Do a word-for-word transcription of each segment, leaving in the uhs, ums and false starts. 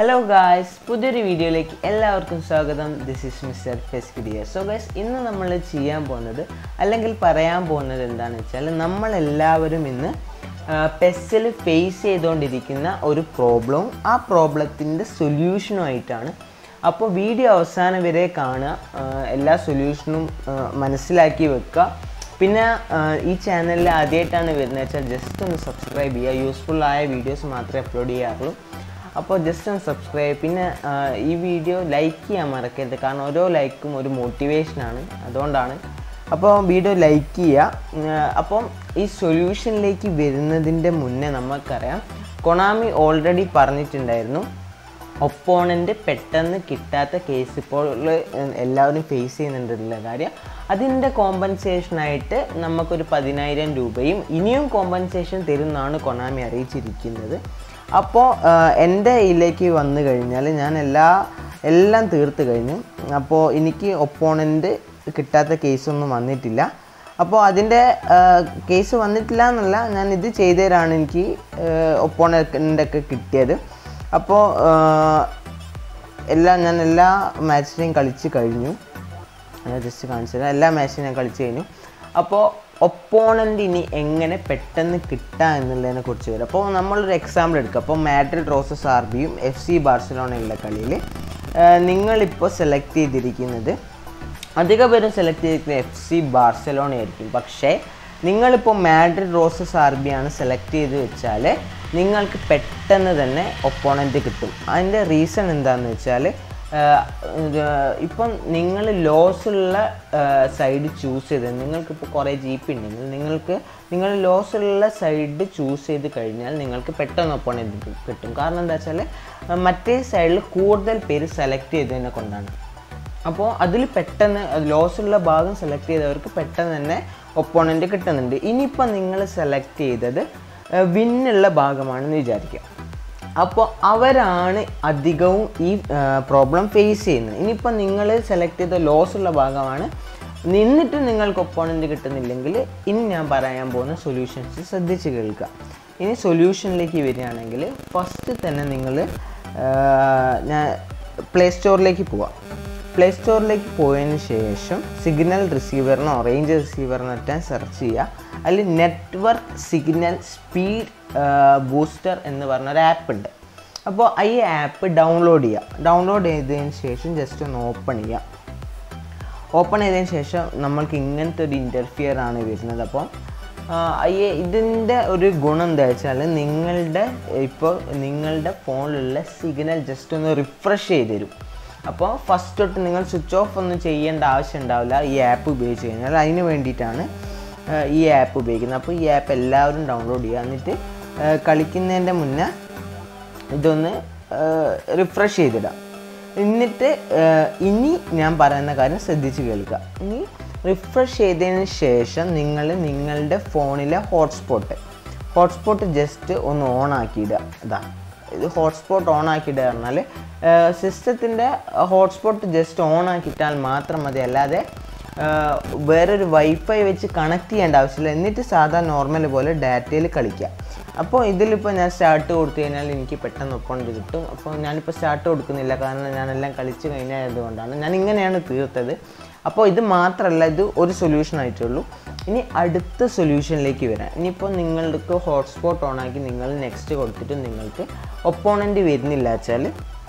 Hello guys, പുതിയൊരു വീഡിയോയിലേക്ക് എല്ലാവർക്കും സ്വാഗതം. ദിസ് ഈസ് മിസ്റ്റർ പെസ്കിഡിയ. സോ ഗൈസ്, ഇന്ന് നമ്മൾ ചെയ്യാൻ പോകുന്നത് അല്ലെങ്കിൽ പറയാൻ പോകുന്നത് എന്താണെന്ന് വെച്ചാൽ, നമ്മളെല്ലാവരും ഇന്ന് പെസ്സിൽ ഫേസ് ചെയ്തുകൊണ്ടിരിക്കുന്ന ഒരു പ്രോബ്ലവും ആ പ്രോബ്ലത്തിൻ്റെ സൊല്യൂഷനുമായിട്ടാണ്. അപ്പോൾ വീഡിയോ അവസാനം വരെ കാണുക, എല്ലാ സൊല്യൂഷനും മനസ്സിലാക്കി വെക്കുക. പിന്നെ ഈ ചാനലിൽ ആദ്യമായിട്ടാണ് വരുന്നത് വെച്ചാൽ ജസ്റ്റ് ഒന്ന് സബ്സ്ക്രൈബ് ചെയ്യുക. യൂസ്ഫുള്ളായ വീഡിയോസ് മാത്രമേ അപ്ലോഡ് ചെയ്യാറുള്ളൂ. അപ്പോൾ ജസ്റ്റ് ഒന്ന് സബ്സ്ക്രൈബ്, പിന്നെ ഈ വീഡിയോ ലൈക്ക് ചെയ്യാൻ മറക്കരുത്, കാരണം ഓരോ ലൈക്കും ഒരു മോട്ടിവേഷനാണ്, അതുകൊണ്ടാണ്. അപ്പോൾ വീഡിയോ ലൈക്ക് ചെയ്യുക. അപ്പം ഈ സൊല്യൂഷനിലേക്ക് വരുന്നതിൻ്റെ മുന്നേ നമുക്കറിയാം, കൊണാമി ഓൾറെഡി പറഞ്ഞിട്ടുണ്ടായിരുന്നു, ഒപ്പോണൻ്റ് പെട്ടെന്ന് കിട്ടാത്ത കേസ് ഇപ്പോൾ എല്ലാവരും ഫേസ് ചെയ്യുന്നുണ്ടെന്നുള്ള കാര്യം. അതിൻ്റെ കോമ്പൻസേഷനായിട്ട് നമുക്കൊരു പതിനായിരം രൂപയും ഇനിയും കോമ്പൻസേഷൻ തരുമെന്നാണ് കൊണാമി അറിയിച്ചിരിക്കുന്നത്. അപ്പോൾ എൻ്റെ ഇതിലേക്ക് വന്നു കഴിഞ്ഞാൽ ഞാൻ എല്ലാ എല്ലാം തീർത്ത് കഴിഞ്ഞു. അപ്പോൾ എനിക്ക് ഒപ്പോണൻ്റ് കിട്ടാത്ത കേസൊന്നും വന്നിട്ടില്ല. അപ്പോൾ അതിൻ്റെ കേസ് വന്നിട്ടില്ല എന്നല്ല, ഞാൻ ഇത് ചെയ്തതിലാണ് എനിക്ക് ഒപ്പോണൻ്റൊക്കെ കിട്ടിയത്. അപ്പോൾ എല്ലാം ഞാൻ എല്ലാ മാച്ചിനെയും കളിച്ച് കഴിഞ്ഞു. ജസ്റ്റ് കാണിച്ചു തരാം, എല്ലാ മാച്ചിനും ഞാൻ കളിച്ച് കഴിഞ്ഞു. അപ്പോൾ ഒപ്പോണൻ്റ് ഇനി എങ്ങനെ പെട്ടെന്ന് കിട്ടുക എന്നുള്ളതിനെ കുറിച്ച് വരും. അപ്പോൾ നമ്മളൊരു എക്സാമ്പിൾ എടുക്കുക. അപ്പോൾ മാഡ്രിഡ് റോസസ് ആർ ബിയും എഫ് സി ബാർസലോണയുള്ള കളിയിൽ നിങ്ങളിപ്പോൾ സെലക്ട് ചെയ്തിരിക്കുന്നത്, അധിക പേരും സെലക്ട് ചെയ്തിരിക്കുന്നത് എഫ് സി ബാർസലോണ ആയിരിക്കും. പക്ഷേ നിങ്ങളിപ്പോൾ മാഡ്രിഡ് റോസസ് ആർ ബി ആണ് സെലക്ട് ചെയ്ത് വെച്ചാൽ നിങ്ങൾക്ക് പെട്ടെന്ന് തന്നെ ഒപ്പോണൻ്റ് കിട്ടും. അതിൻ്റെ റീസൺ എന്താണെന്ന് വെച്ചാൽ, ഇപ്പം നിങ്ങൾ ലോസുള്ള സൈഡ് ചൂസ് ചെയ്ത്, നിങ്ങൾക്കിപ്പോൾ കുറേ ജി പി ഉണ്ടെങ്കിൽ നിങ്ങൾക്ക് നിങ്ങൾ ലോസുള്ള സൈഡ് ചൂസ് ചെയ്ത് കഴിഞ്ഞാൽ നിങ്ങൾക്ക് പെട്ടെന്ന് ഒപ്പോണൻ്റ് കിട്ടും. കാരണം എന്താ വെച്ചാൽ മറ്റേ സൈഡിൽ കൂടുതൽ പേര് സെലക്ട് ചെയ്തതിനെ കൊണ്ടാണ്. അപ്പോൾ അതിൽ പെട്ടെന്ന് ലോസുള്ള ഭാഗം സെലക്ട് ചെയ്തവർക്ക് പെട്ടെന്ന് തന്നെ ഒപ്പോണൻ്റ് കിട്ടുന്നുണ്ട്. ഇനിയിപ്പോൾ നിങ്ങൾ സെലക്ട് ചെയ്തത് വിന്നുള്ള ഭാഗമാണെന്ന് വിചാരിക്കുക. അപ്പോൾ അവരാണ് അധികവും ഈ പ്രോബ്ലം ഫേസ് ചെയ്യുന്നത്. ഇനിയിപ്പോൾ നിങ്ങൾ സെലക്ട് ചെയ്ത ലോസുള്ള ഭാഗമാണ്, നിന്നിട്ട് നിങ്ങൾക്ക് ഒപ്പോണൻ്റ് കിട്ടുന്നില്ലെങ്കിൽ ഇനി ഞാൻ പറയാൻ പോകുന്ന സൊല്യൂഷൻസ് ശ്രദ്ധിച്ച് കേൾക്കുക. ഇനി സൊല്യൂഷനിലേക്ക് വരികയാണെങ്കിൽ ഫസ്റ്റ് തന്നെ നിങ്ങൾ ഞാൻ പ്ലേ സ്റ്റോറിലേക്ക് പോവാം. പ്ലേ സ്റ്റോറിലേക്ക് പോയതിന് ശേഷം സിഗ്നൽ റിസീവറിനോ റേഞ്ച് റിസീവറിനോ ഒറ്റ സെർച്ച് ചെയ്യുക. അതിൽ നെറ്റ്വർക്ക് സിഗ്നൽ സ്പീഡ് ബൂസ്റ്റർ എന്ന് പറഞ്ഞൊരു ആപ്പ് ഉണ്ട്. അപ്പോൾ ഈ ആപ്പ് ഡൗൺലോഡ് ചെയ്യുക. ഡൗൺലോഡ് ചെയ്തതിന് ശേഷം ജസ്റ്റ് ഒന്ന് ഓപ്പൺ ചെയ്യുക. ഓപ്പൺ ചെയ്തതിന് ശേഷം നമ്മൾക്ക് ഇങ്ങനത്തെ ഒരു ഇൻ്റർഫിയർ ആണ് വരുന്നത്. അപ്പോൾ ഈ ഇതിൻ്റെ ഒരു ഗുണം എന്താ വെച്ചാൽ, നിങ്ങളുടെ ഇപ്പോൾ നിങ്ങളുടെ ഫോണിലുള്ള സിഗ്നൽ ജസ്റ്റ് ഒന്ന് റിഫ്രഷ് ചെയ്ത് തരും. അപ്പോൾ ഫസ്റ്റ് തൊട്ട് നിങ്ങൾ സ്വിച്ച് ഓഫ് ഒന്നും ചെയ്യേണ്ട ആവശ്യം ഉണ്ടാവില്ല ഈ ആപ്പ് ഉപയോഗിച്ച് കഴിഞ്ഞാൽ. അതിന് വേണ്ടിയിട്ടാണ് ഈ ആപ്പ് ഉപയോഗിക്കുന്നത്. അപ്പോൾ ഈ ആപ്പ് എല്ലാവരും ഡൗൺലോഡ് ചെയ്യുക. എന്നിട്ട് കളിക്കുന്നതിൻ്റെ മുന്നേ ഇതൊന്ന് റിഫ്രഷ് ചെയ്തിടാം. എന്നിട്ട് ഇനി ഞാൻ പറയുന്ന കാര്യം ശ്രദ്ധിച്ച് കേൾക്കുക. ഇനി റിഫ്രഷ് ചെയ്തതിന് ശേഷം നിങ്ങൾ നിങ്ങളുടെ ഫോണിലെ ഹോട്ട്സ്പോട്ട് ഹോട്ട്സ്പോട്ട് ജസ്റ്റ് ഒന്ന് ഓൺ ആക്കിയിടുക. ഇതാ ഇത് ഹോട്ട്സ്പോട്ട് ഓൺ ആക്കിയിടുക പറഞ്ഞാൽ സിസ്റ്റത്തിൻ്റെ ഹോട്ട്സ്പോട്ട് ജസ്റ്റ് ഓൺ ആക്കിയിട്ടാൽ മാത്രം മതി, അല്ലാതെ വേറൊരു വൈഫൈ വെച്ച് കണക്ട് ചെയ്യേണ്ട ആവശ്യമില്ല. എന്നിട്ട് സാധാ നോർമൽ പോലെ ഡാറ്റയിൽ കളിക്കുക. അപ്പോൾ ഇതിലിപ്പോൾ ഞാൻ സ്റ്റാർട്ട് കൊടുത്തു കഴിഞ്ഞാൽ എനിക്ക് പെട്ടെന്ന് ഒപ്പോണൻ്റ് കിട്ടും. അപ്പോൾ ഞാനിപ്പോൾ സ്റ്റാർട്ട് കൊടുക്കുന്നില്ല, കാരണം ഞാനെല്ലാം കളിച്ച് കഴിഞ്ഞായതുകൊണ്ടാണ് ഞാൻ ഇങ്ങനെയാണ് തീർത്തത്. അപ്പോൾ ഇത് മാത്രമല്ല, ഇത് ഒരു സൊല്യൂഷൻ ആയിട്ടുള്ളൂ. ഇനി അടുത്ത സൊല്യൂഷനിലേക്ക് വരാം. ഇനിയിപ്പോൾ നിങ്ങൾക്ക് ഹോട്ട്സ്പോട്ട് ഓണാക്കി നിങ്ങൾ നെക്സ്റ്റ് കൊടുത്തിട്ട് നിങ്ങൾക്ക് ഒപ്പോണൻ്റ് വരുന്നില്ല വെച്ചാൽ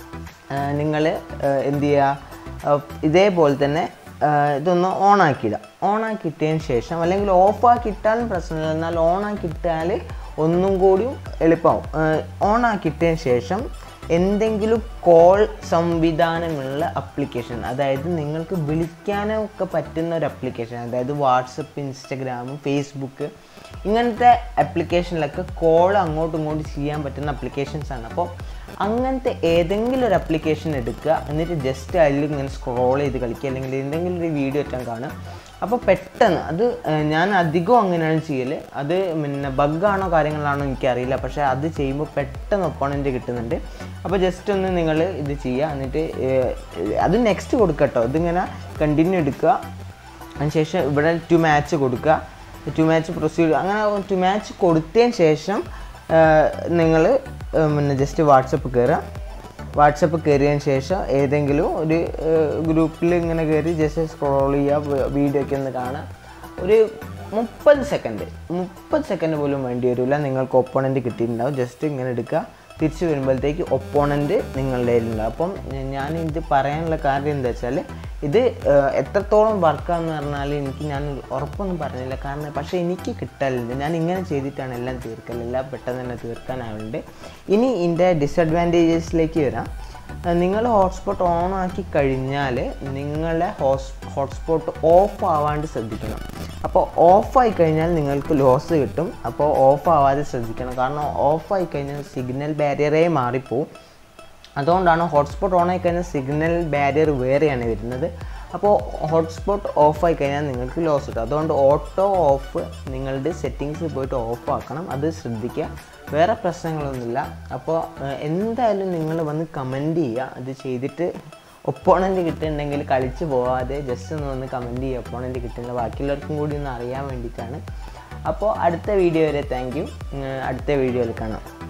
നിങ്ങൾ എന്ത് ചെയ്യുക, ഇതേപോലെ തന്നെ ഇതൊന്ന് ഓണാക്കിയിടുക. ഓണാക്കിയിട്ടതിന് ശേഷം, അല്ലെങ്കിൽ ഓഫാക്കിയിട്ടാലും പ്രശ്നമില്ല, എന്നാൽ ഓണാക്കിയിട്ടാൽ ഒന്നും കൂടിയും എളുപ്പമാവും. ഓണാക്കിയിട്ടതിന് ശേഷം എന്തെങ്കിലും കോൾ സംവിധാനമുള്ള അപ്ലിക്കേഷൻ, അതായത് നിങ്ങൾക്ക് വിളിക്കാനൊക്കെ പറ്റുന്ന ഒരു അപ്ലിക്കേഷൻ, അതായത് വാട്സപ്പ്, ഇൻസ്റ്റഗ്രാം, ഫേസ്ബുക്ക്, ഇങ്ങനത്തെ ആപ്ലിക്കേഷനിലൊക്കെ കോൾ അങ്ങോട്ടും ഇങ്ങോട്ടും ചെയ്യാൻ പറ്റുന്ന അപ്ലിക്കേഷൻസാണ്. അപ്പോൾ അങ്ങനത്തെ ഏതെങ്കിലും ഒരു അപ്ലിക്കേഷൻ എടുക്കുക. എന്നിട്ട് ജസ്റ്റ് അതിൽ ഇങ്ങനെ സ്ക്രോൾ ചെയ്ത് കളിക്കുക, അല്ലെങ്കിൽ എന്തെങ്കിലും ഒരു വീഡിയോ ഒറ്റ കാണുക. അപ്പോൾ പെട്ടെന്ന് അത് ഞാൻ അധികം അങ്ങനെയാണ് ചെയ്യൽ. അത് പിന്നെ ബഗ്ഗാണോ കാര്യങ്ങളാണോ എനിക്കറിയില്ല, പക്ഷേ അത് ചെയ്യുമ്പോൾ പെട്ടെന്ന് ഒപ്പോണൻ്റ് കിട്ടുന്നുണ്ട്. അപ്പോൾ ജസ്റ്റ് ഒന്ന് നിങ്ങൾ ഇത് ചെയ്യുക. എന്നിട്ട് അത് നെക്സ്റ്റ് കൊടുക്കുക കേട്ടോ. ഇതിങ്ങനെ കണ്ടിന്യൂ എടുക്കുക. അതിനുശേഷം ഇവിടെ ടു മാച്ച് കൊടുക്കുക. ടു മാച്ച് പ്രൊസീഡ്, അങ്ങനെ ടു മാച്ച് കൊടുത്തതിന് ശേഷം നിങ്ങൾ പിന്നെ ജസ്റ്റ് വാട്സപ്പ് കയറുക. വാട്സപ്പ് കയറിയതിന് ശേഷം ഏതെങ്കിലും ഒരു ഗ്രൂപ്പിൽ ഇങ്ങനെ കയറി ജസ്റ്റ് സ്ക്രോൾ ചെയ്യുക, വീഡിയോ ഒക്കെ ഒന്ന് കാണാം. ഒരു മുപ്പത് സെക്കൻഡ് മുപ്പത് സെക്കൻഡ് പോലും വേണ്ടി വരില്ല, നിങ്ങൾക്ക് ഒപ്പോണൻറ്റ് കിട്ടിയിട്ടുണ്ടാവും. ജസ്റ്റ് ഇങ്ങനെ എടുക്കുക, തിരിച്ച് വരുമ്പോഴത്തേക്ക് ഒപ്പോണൻറ്റ് നിങ്ങളുടെ കയ്യിലുണ്ടാവും. അപ്പം ഞാൻ ഇത് പറയാനുള്ള കാര്യം എന്താ വെച്ചാൽ ഇത് എത്രത്തോളം വർക്കാന്ന് പറഞ്ഞാൽ എനിക്ക് ഞാൻ ഉറപ്പൊന്നും പറഞ്ഞില്ല, കാരണം പക്ഷേ എനിക്ക് കിട്ടലുണ്ട്. ഞാൻ ഇങ്ങനെ ചെയ്തിട്ടാണ് എല്ലാം തീർക്കൽ, എല്ലാം പെട്ടെന്ന് തന്നെ തീർക്കാനാവുന്നുണ്ട്. ഇനി ഇതിൻ്റെ ഡിസഡ്വാൻറ്റേജസിലേക്ക് വരാം. നിങ്ങൾ ഹോട്ട്സ്പോട്ട് ഓൺ ആക്കി കഴിഞ്ഞാൽ നിങ്ങളെ ഹോസ് ഹോട്ട്സ്പോട്ട് ഓഫ് ആവാണ്ട് ശ്രദ്ധിക്കണം. അപ്പോൾ ഓഫായി കഴിഞ്ഞാൽ നിങ്ങൾക്ക് ലോസ് കിട്ടും. അപ്പോൾ ഓഫ് ആവാതെ ശ്രദ്ധിക്കണം, കാരണം ഓഫായി കഴിഞ്ഞാൽ സിഗ്നൽ ബാരിയറേ മാറിപ്പോവും. അതുകൊണ്ടാണ് ഹോട്ട്സ്പോട്ട് ഓൺ ആയി കഴിഞ്ഞാൽ സിഗ്നൽ ബാരിയർ വേറെയാണ് വരുന്നത്. അപ്പോൾ ഹോട്ട്സ്പോട്ട് ഓഫായി കഴിഞ്ഞാൽ നിങ്ങൾക്ക് ലോസ് കിട്ടും. അതുകൊണ്ട് ഓട്ടോ ഓഫ് നിങ്ങളുടെ സെറ്റിങ്സിൽ പോയിട്ട് ഓഫ് ആക്കണം, അത് ശ്രദ്ധിക്കുക. വേറെ പ്രശ്നങ്ങളൊന്നുമില്ല. അപ്പോൾ എന്തായാലും നിങ്ങൾ വന്ന് കമൻറ്റ് ചെയ്യുക, അത് ചെയ്തിട്ട് ഒപ്പോണൻറ്റ് കിട്ടുന്നുണ്ടെങ്കിൽ കളിച്ച് പോവാതെ ജസ്റ്റ് ഒന്ന് വന്ന് കമൻറ്റ് ചെയ്യുക ഒപ്പോണൻറ്റ് കിട്ടുന്നത്, ബാക്കിയുള്ളവർക്കും കൂടി ഒന്ന് അറിയാൻ വേണ്ടിയിട്ടാണ്. അപ്പോൾ അടുത്ത വീഡിയോ വരെ താങ്ക് യു. അടുത്ത വീഡിയോയിൽ കാണാം.